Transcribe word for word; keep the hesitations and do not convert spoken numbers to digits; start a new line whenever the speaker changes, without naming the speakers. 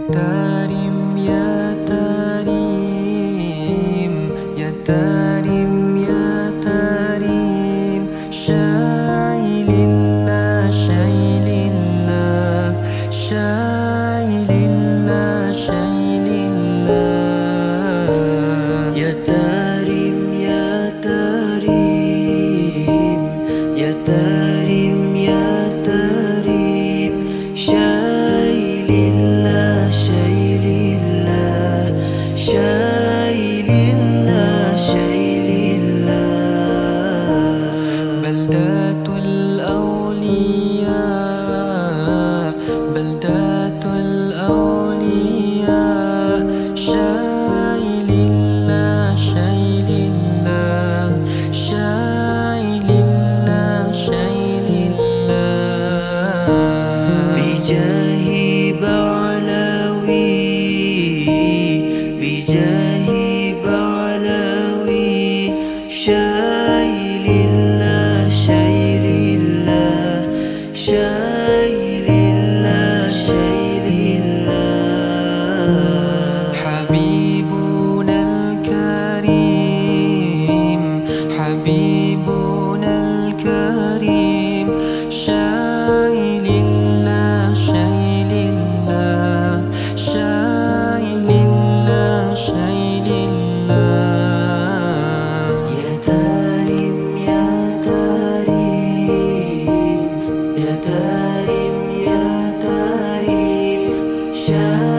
Tarim ya Tarim, ya Tarim ya Tarim, Syailillah Syailillah Syailillah Syailillah. Ya Tarim ya Tarim, ya Tarim ya Tarim, Syailillah Syailillah Syailillah Syailillah. Baldatul awliya, Baldatul awliya, Syailillah Syailillah Syailillah Syailillah. Bijahi Ba'alawi, Bijahi Ba'alawi, Syailillah Syailillah Syailillah Syailillah. Habibuna al-Karim, Habibuna al-Karim, Syailillah Syailillah Syailillah Syailillah. Ya Tarim ya Tarim, ya Tarim ya Tarim, Syailillah